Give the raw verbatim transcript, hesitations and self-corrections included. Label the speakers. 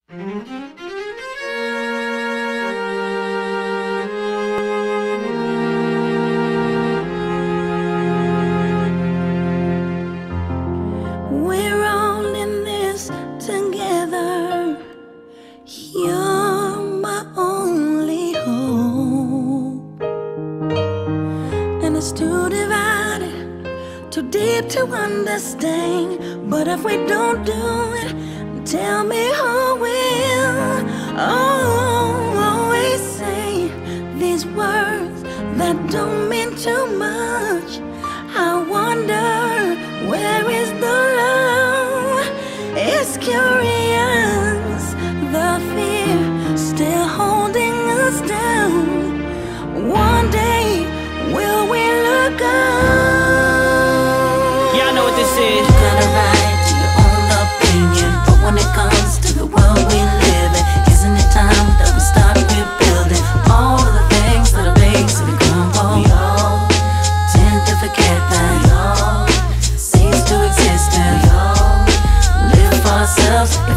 Speaker 1: We're all in this together. You're my only hope, and it's too divided, too deep to understand. But if we don't do it, tell me who will. Oh, always say these words that don't mean too much. I wonder, where is the love? It's curious, the fear still holding us down. One day, will we look up?
Speaker 2: Yeah, I know what this is.
Speaker 1: You got a right to your own opinion, but when it comes to the world we live in, isn't it time that we start rebuilding all of the things that are made to crumble? We all tend to forget that we all cease to exist, and we all live for ourselves.